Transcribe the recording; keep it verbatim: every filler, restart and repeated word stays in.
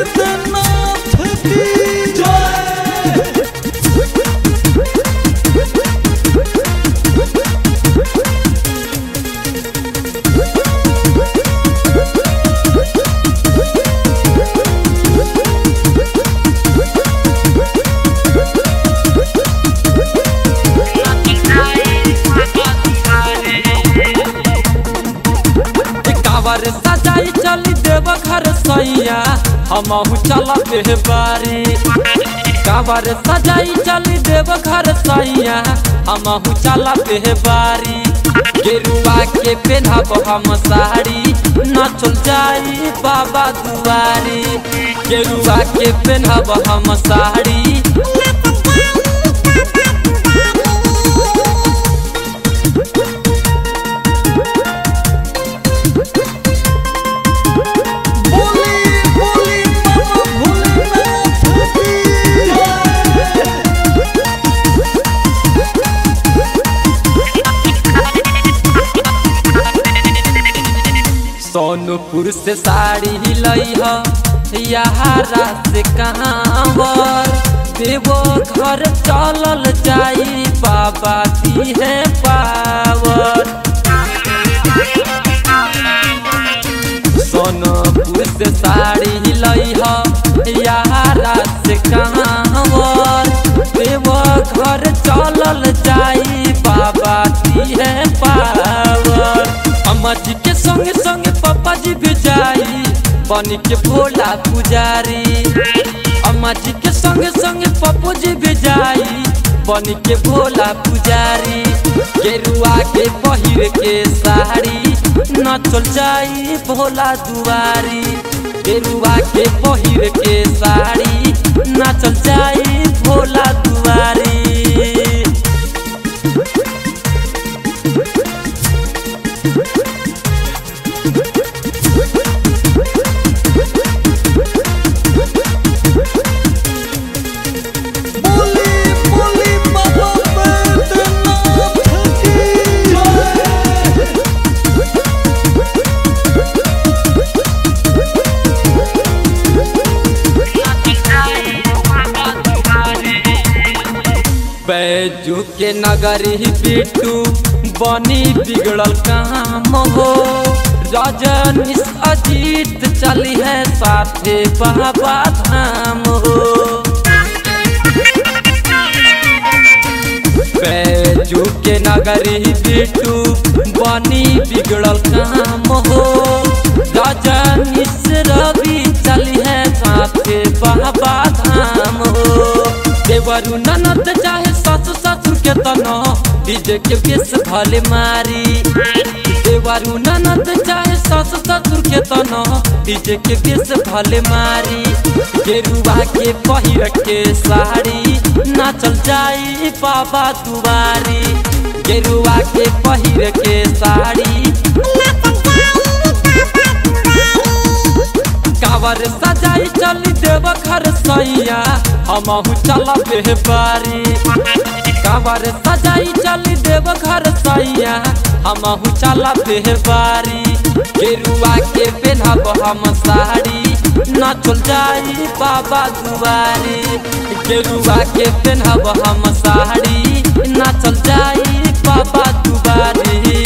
बैद्यनाथ की कावर सजाई चली देव घर सैया हमहू चला बेबारी। कावर सजाई चली देव घर सैया हमहू चला बेबारी। गेरुआ के पहनाब हम साड़ी नाचल जाई बाबा दुआरी। गेरुआ के पहनाब हम साड़ी सोनपुर से साड़ी लई यारा से कहावर देवो घर चलल जाई बाबा दी है पावर। सोनपुर से साड़ी लई यारा से कहावर देवो घर चलल जाई बाबा दी है पावर। अम्मा जी के संगे संगे पापा जी भी जाई बनी के भोला पुजारी। अम्मा जी के संगे संगे पप्पू जी भी जाई बनी के भोला पुजारी। गेरुआ के पहिर के साड़ी नाचल जाई भोला दुआरी। गेरुआ के पहिर के साड़ी नाचल जाई भोला दुआरी। बैजू के नगरी बिट्टू बनी बिगड़ल काम हो। रजनीश अजीत चली है साथे बाबा धाम हो। बैजू के नगरी बिट्टू बनी बिगड़ल काम हो। रजनीश रवि चली है साथे बाबा धाम हो। देवरू ननद चाहे ससु ससुर के तनो डीजे के बेस भले मारी। देवरू ननद चाहे ससु ससुर के तनो डीजे के बेस भले मारी। गेरुआ के पहिर के साड़ी नाचल जाई बाबा दुआरी। गेरुआ के पहिर के साड़ी कावर सजाई चली देव घर सैया हमहू चला बेबारी। कावर सजाई चली देव घर सैया हमहू चला बेबारी। गेरुआ के पहनाब हम साड़ी नाचल जाई बाबा दुआरी। गेरुआ के पहनाब हम साड़ी नाचल जाई बाबा दुआरी।